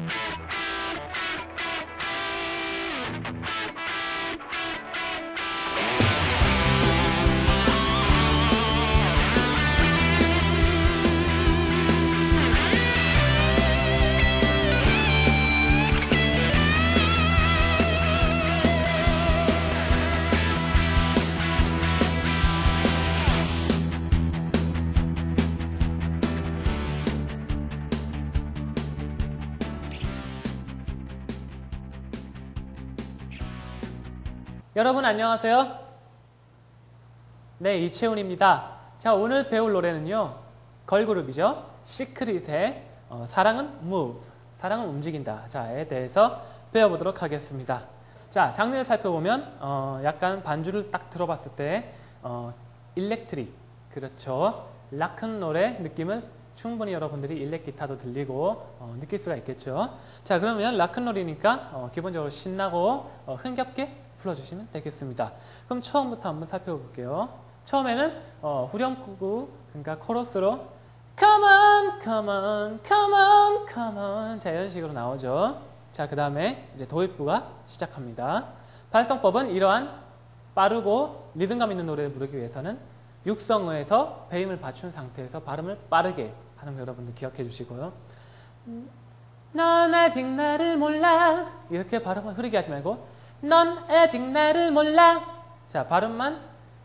여러분 안녕하세요. 네, 이채훈입니다. 자, 오늘 배울 노래는요, 걸그룹이죠. 시크릿의 사랑은 Move, 사랑은 움직인다. 자에 대해서 배워보도록 하겠습니다. 자, 장르를 살펴보면 약간 반주를 딱 들어봤을 때 일렉트릭, 그렇죠. 락큰롤의 느낌을 충분히 여러분들이 일렉 기타도 들리고 느낄 수가 있겠죠. 자, 그러면 락큰롤이니까 기본적으로 신나고 흥겹게 불러주시면 되겠습니다. 그럼 처음부터 한번 살펴볼게요. 처음에는 후렴구, 그러니까 코러스로 Come on, come on, come on, come on. 자, 이런 식으로 나오죠. 자, 그 다음에 이제 도입부가 시작합니다. 발성법은 이러한 빠르고 리듬감 있는 노래를 부르기 위해서는 육성어에서 배임을 받춘 상태에서 발음을 빠르게 하는 거 여러분들 기억해 주시고요. 넌 아직 나를 몰라. 이렇게 발음을 흐리게 하지 말고 넌 아직 나를 몰라. 자, 발음만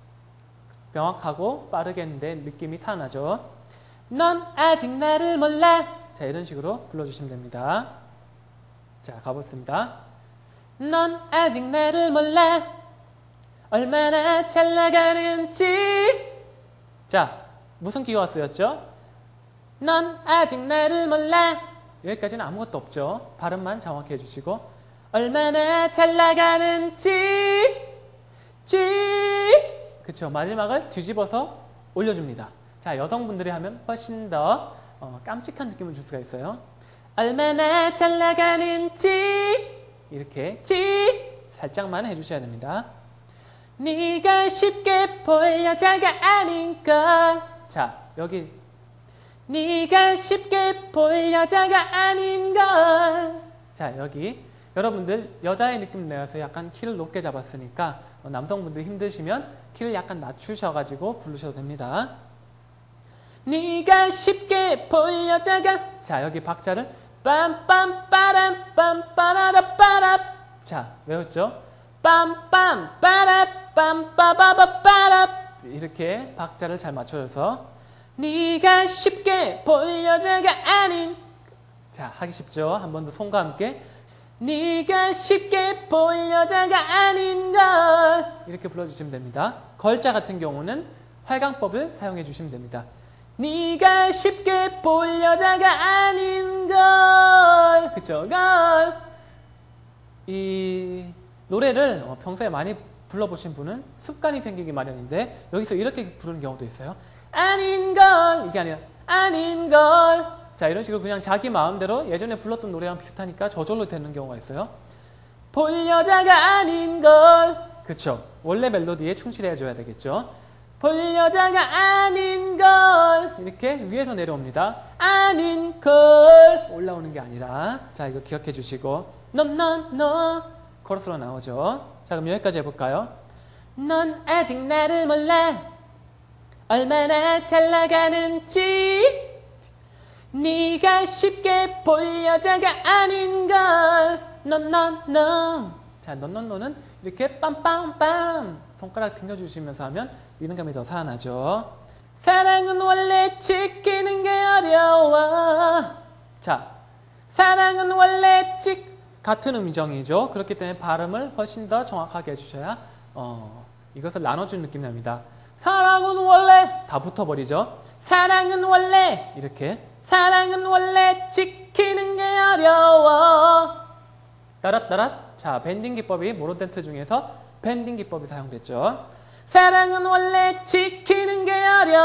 명확하고 빠르게 했는데 느낌이 살아나죠. 넌 아직 나를 몰라. 자, 이런 식으로 불러주시면 됩니다. 자, 가보겠습니다. 넌 아직 나를 몰라. 얼마나 잘 나가는지. 자, 무슨 기호가 쓰였죠? 넌 아직 나를 몰라. 여기까지는 아무것도 없죠. 발음만 정확히 해주시고 얼마나 잘 나가는지. 그쵸, 마지막을 뒤집어서 올려줍니다. 자, 여성분들이 하면 훨씬 더 깜찍한 느낌을 줄 수가 있어요. 얼마나 잘 나가는지. 이렇게 살짝만 해주셔야 됩니다. 네가 쉽게 볼 여자가 아닌걸. 자, 여기 네가 쉽게 볼 여자가 아닌걸. 자, 여기 여러분들 여자의 느낌 내서 약간 키를 높게 잡았으니까 남성분들 힘드시면 키를 약간 낮추셔가지고 부르셔도 됩니다. 네가 쉽게 볼 여자가. 자, 여기 박자를 빰빰 빠람 빰빠라라 빠라. 자, 외웠죠? 빰빰 빠라 빰빠바바 빠라. 이렇게 박자를 잘 맞춰줘서 네가 쉽게 볼 여자가 아닌. 자, 하기 쉽죠? 한 번 더 손과 함께 네가 쉽게 볼 여자가 아닌걸. 이렇게 불러주시면 됩니다. 걸자 같은 경우는 활강법을 사용해 주시면 됩니다. 네가 쉽게 볼 여자가 아닌걸. 그쵸? 걸. 이 노래를 평소에 많이 불러보신 분은 습관이 생기기 마련인데 여기서 이렇게 부르는 경우도 있어요. 아닌걸. 이게 아니라 아닌걸. 자, 이런 식으로 그냥 자기 마음대로 예전에 불렀던 노래랑 비슷하니까 저절로 되는 경우가 있어요. 볼 여자가 아닌걸. 그쵸? 원래 멜로디에 충실해 줘야 되겠죠. 볼 여자가 아닌걸. 이렇게 위에서 내려옵니다. 아닌걸. 올라오는 게 아니라. 자, 이거 기억해 주시고 너 코러스로 나오죠. 자, 그럼 여기까지 해볼까요? 넌 아직 나를 몰라. 얼마나 잘 나가는지. 네가 쉽게 볼 여자가 아닌걸. 넌. 자, 넌은 이렇게 빰빰빰 손가락 튕겨주시면서 하면 리듬감이 더 살아나죠. 사랑은 원래 지키는 게 어려워. 자, 사랑은 원래 같은 음정이죠. 그렇기 때문에 발음을 훨씬 더 정확하게 해주셔야 이것을 나눠준 느낌이 납니다. 사랑은 원래 다 붙어버리죠. 사랑은 원래 이렇게 사랑은 원래 지키는 게 어려워. 따랏따랏. 자, 밴딩 기법이 모노댄트 중에서 밴딩 기법이 사용됐죠. 사랑은 원래 지키는 게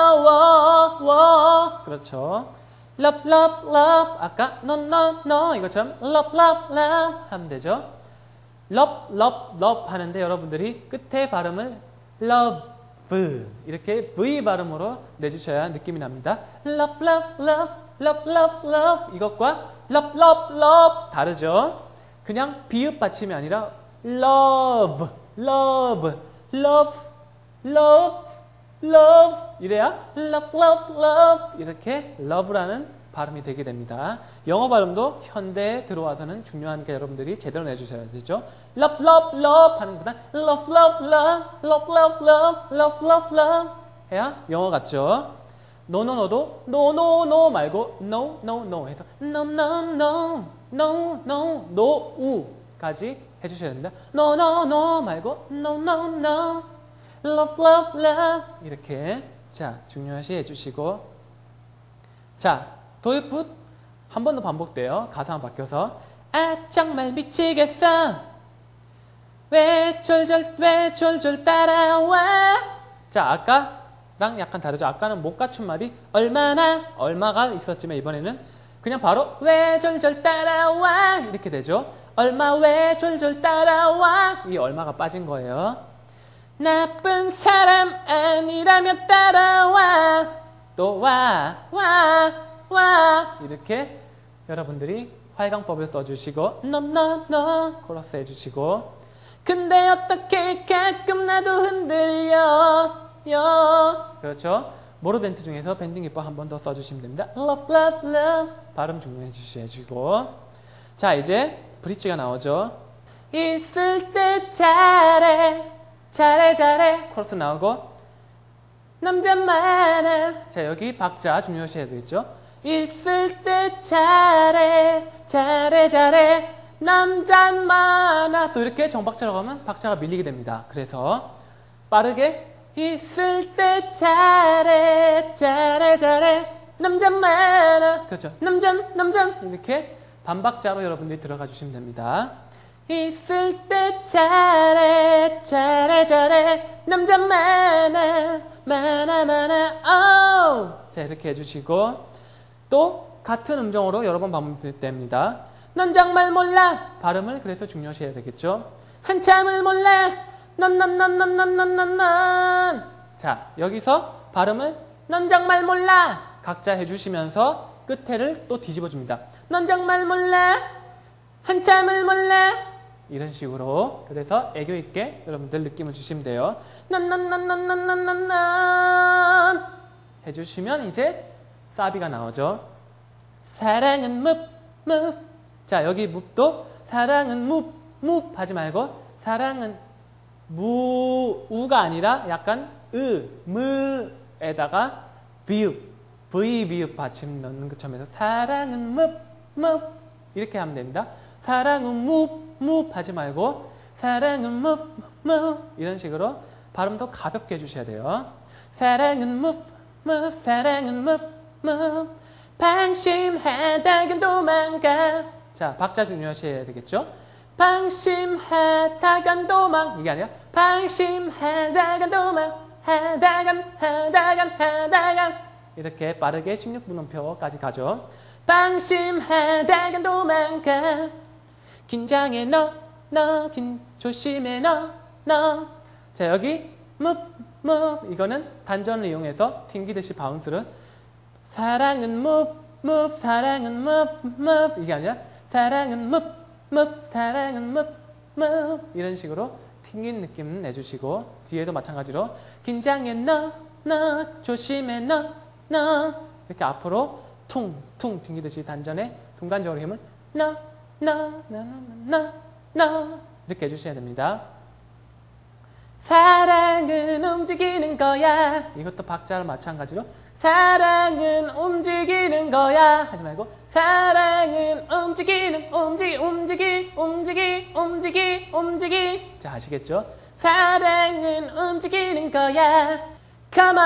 어려워. 그렇죠. love love love. 아까 no 이것처럼 love love love 하면 되죠. love love love 하는데 여러분들이 끝에 발음을 love 이렇게 V 발음으로 내주셔야 느낌이 납니다. love love love love love love. 이것과 love, love, love. 다르죠? 그냥 비읍 받침이 아니라 love, love, love, love, love. 이래야 love, love, love. 이렇게 love라는 발음이 되게 됩니다. 영어 발음도 현대에 들어와서는 중요하니까 여러분들이 제대로 내주셔야 되죠. love, love, love 하는 것보다 love, love, love, love, love, love, love, love, love 해야 영어 같죠. no, no, no도 no, no, no 말고 no, no, no 해서 no, no, no, no, no, no, u까지 해주셔야 됩니다. no, no, no 말고 no, no, no, love, love, love 이렇게 자 중요시 해주시고 자 도입부 한 번 더 반복돼요. 가사만 바뀌어서 아 정말 미치겠어 왜 졸졸 따라와. 자 아까랑 약간 다르죠. 아까는 못 갖춘 말이 얼마가 있었지만 이번에는 그냥 바로 왜 졸졸 따라와 이렇게 되죠. 얼마 왜 졸졸 따라와 이 얼마가 빠진 거예요. 나쁜 사람 아니라면 따라와 또 와 이렇게 여러분들이 활강법을 써주시고 no 코러스 해주시고 근데 어떻게 가끔 나도 흔들려 그렇죠. 모로덴트 중에서 밴딩 기법 한 번 더 써주시면 됩니다. love love love 발음 중요해 주시고 자 이제 브릿지가 나오죠. 있을 때 잘해 코러스 나오고 남자 많아 자 여기 박자 중요시해야 되겠죠. 있을 때 잘해 남자 많아 또 이렇게 정박자로 가면 박자가 밀리게 됩니다. 그래서 빠르게 있을 때 잘해 남자 많아 그렇죠. 남자 이렇게 반박자로 여러분들이 들어가 주시면 됩니다. 있을 때 잘해 남자 많아 자 이렇게 해주시고 또 같은 음정으로 여러 번 반복됩니다. 넌 정말 몰라 발음을 그래서 중요시해야 되겠죠. 한참을 몰라 넌 자 여기서 발음을 넌 정말 몰라 각자 해주시면서 끝에를 또 뒤집어 줍니다. 넌 정말 몰라 한참을 몰라 이런 식으로 그래서 애교 있게 여러분들 느낌을 주시면 돼요. 넌 해주시면 이제 사비가 나오죠. 사랑은 move 자 여기 move도 사랑은 move 하지 말고 사랑은 우가 아니라 약간 무에다가 비읍 받침 넣는 것처럼 사랑은 move 이렇게 하면 됩니다. 사랑은 move 하지 말고 사랑은 move 이런 식으로 발음도 가볍게 해주셔야 돼요. 사랑은 move 사랑은 move 방심하다간 도망가 자 박자 중요시해야 되겠죠. 방심하다간 도망 이게 아니라 방심하다간 도망 하다간 이렇게 빠르게 16분음표까지 가죠. 방심하다간 도망가 긴장해 너 조심해 너 자 여기 move 이거는 단전을 이용해서 튕기듯이 바운스를 사랑은 move 사랑은 move 이게 아니라 사랑은 move 사랑은 move 이런 식으로 튕긴 느낌 내주시고 뒤에도 마찬가지로 긴장해 너 조심해 너 이렇게 앞으로 퉁 튕기듯이 단전에 순간적으로 힘을 너 이렇게 해주셔야 됩니다. 사랑은 움직이는 거야 이것도 박자를 마찬가지로 사랑은 움직이는 거야 하지 말고 사랑은 움직이는 움직이 자 아시겠죠? 사랑은 움직이는 거야 Come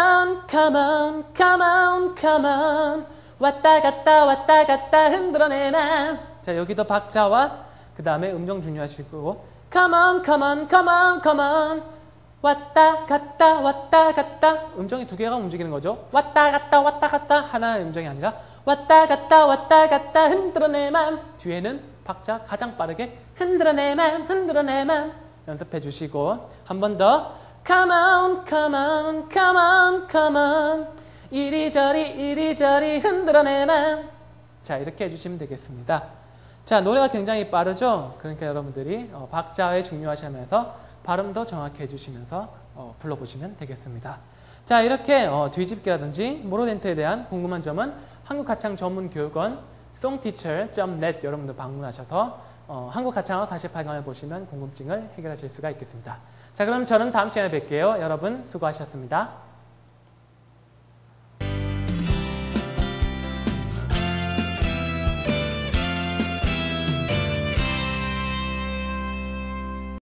on 왔다 갔다 흔들어내 난 자 여기도 박자와 그 다음에 음정 중요하시고 Come on 왔다 갔다 음정이 두 개가 움직이는 거죠. 왔다 갔다 하나의 음정이 아니라 왔다 갔다 흔들어내 맘 뒤에는 박자 가장 빠르게 흔들어내 맘 연습해 주시고 한 번 더 Come on 이리저리 흔들어내 맘 자 자, 이렇게 해주시면 되겠습니다. 자, 노래가 굉장히 빠르죠? 그러니까 여러분들이 박자에 중요하시면서 발음도 정확히 해주시면서 불러보시면 되겠습니다. 자, 이렇게 뒤집기라든지 모로덴트에 대한 궁금한 점은 한국가창전문교육원 songteacher.net 여러분들 방문하셔서 한국가창어 48강을 보시면 궁금증을 해결하실 수가 있겠습니다. 자, 그럼 저는 다음 시간에 뵐게요. 여러분 수고하셨습니다.